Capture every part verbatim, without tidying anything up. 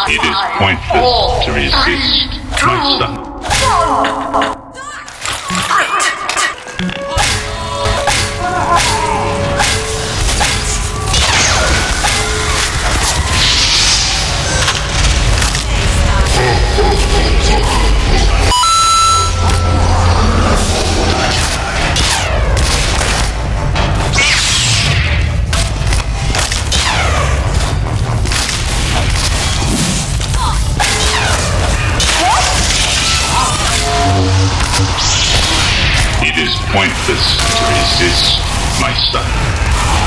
It is pointless to resist, my son. It is pointless to resist, my son.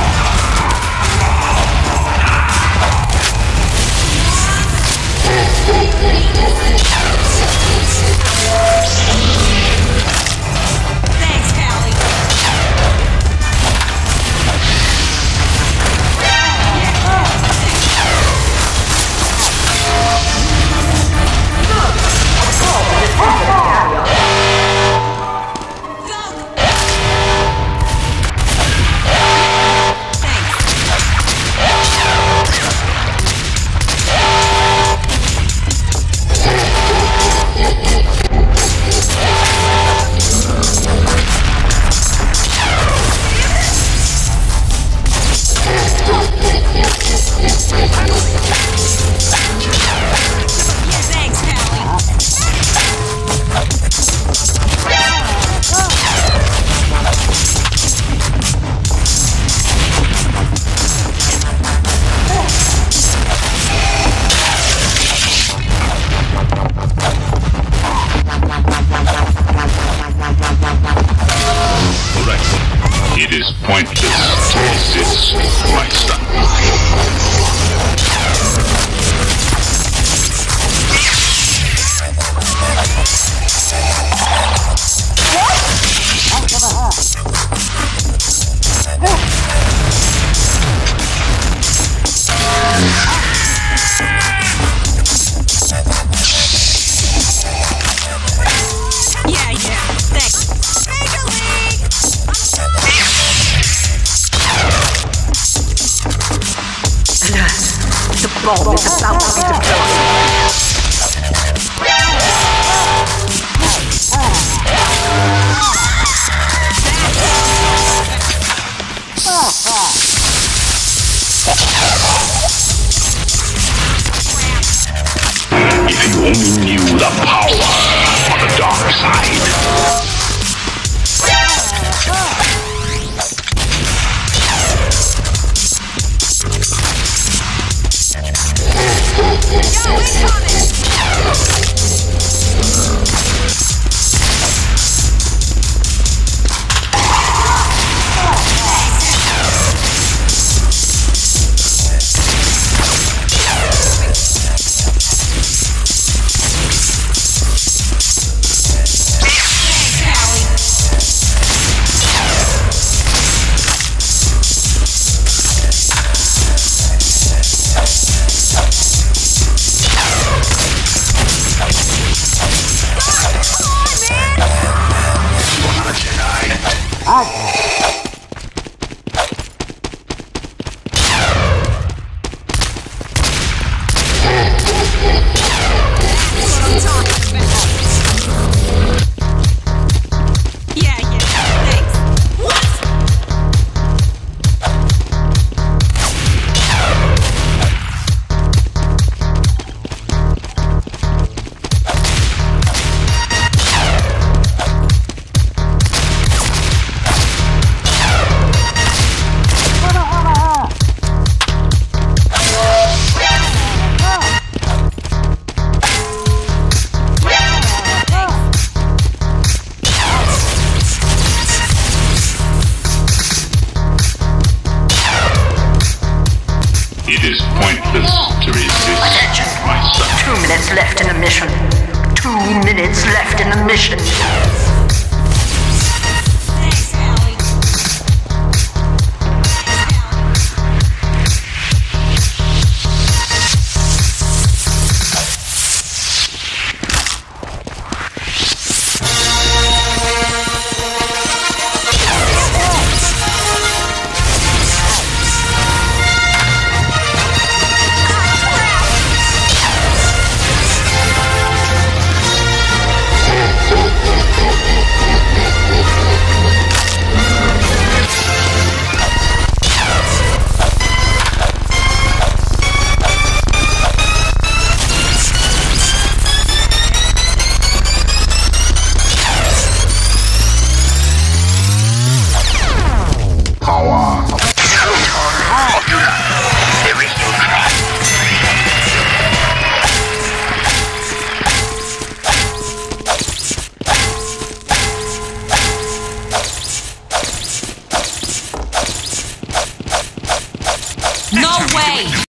It is pointless to resist, my son. Yeah, yeah, thanks. The bomb is about to be deployed. If you only knew the power of the dark side. It is pointless to resist, Attention. my son. Two minutes left in the mission. Two minutes left in the mission.